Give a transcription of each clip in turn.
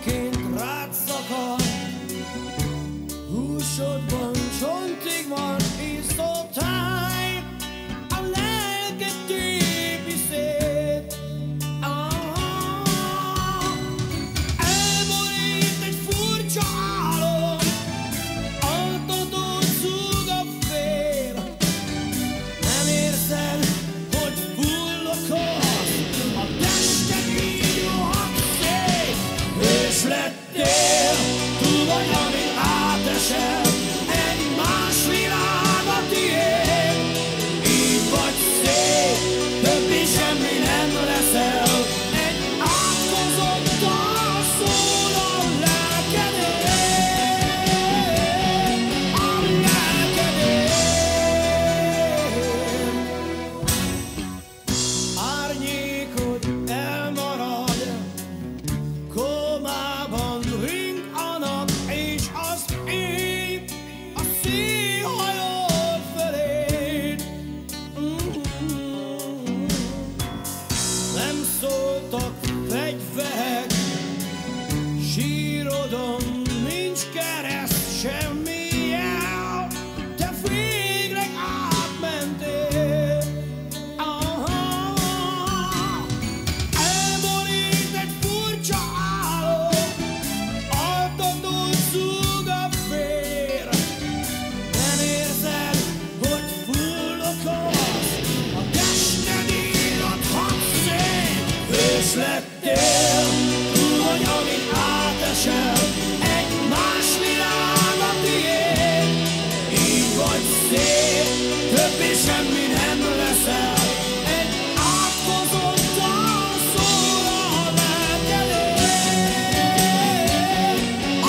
Áramként rád szakad, húsodban csontig van iszótáj, a lelked tépi szét. Elborít egy furcsa álom, altatod zúg a fér. Nem érzed, hogy fullokolsz, a tested így rohad szét. Hős lettél, túl vagy, amin átesel, egy más világ a tiéd. Így vagy szép, többé semmi nem leszel, egy átkozott dal szól a lelkedért, a lelkedért. Árnyékod elmarad, komában ring a nap és az éj, a szél hajol feléd. Nem szóltak fegyverek, sírodon nincs kereszt, semmi jel, te végleg átmentél. Elborít egy furcsa álom, altatod zúg a fér. Nem érzed, hogy fullokolsz, a tested írott hadszél. Hős lettél, túl vagy, amin átesel, egy más világ a tiéd. Így vagy szép, többé semmi nem leszel, egy átkozott dal szól a lelkedért, a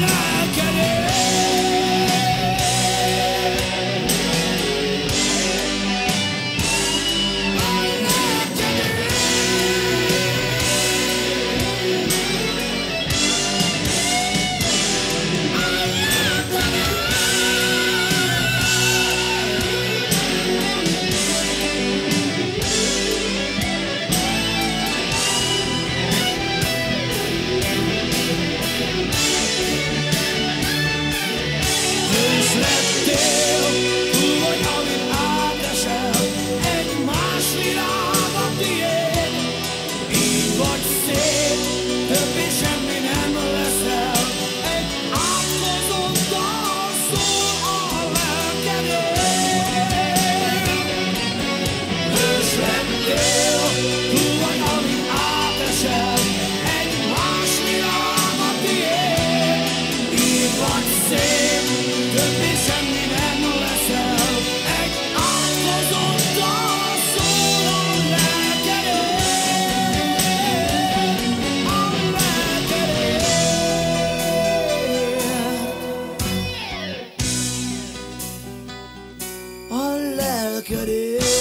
Hős lettél, túl vagy, amin átesel, egy más világ a tiéd. Így vagy szép, többé semmi nem leszel, egy átkozott dal szól a lelkedért. Hős lettél, túl vagy, amin átesel, egy más világ a tiéd. Így vagy szép, többé semmi nem leszel, egy átkozott dal szól a lelkedért, a lelkedért, a lelkedért.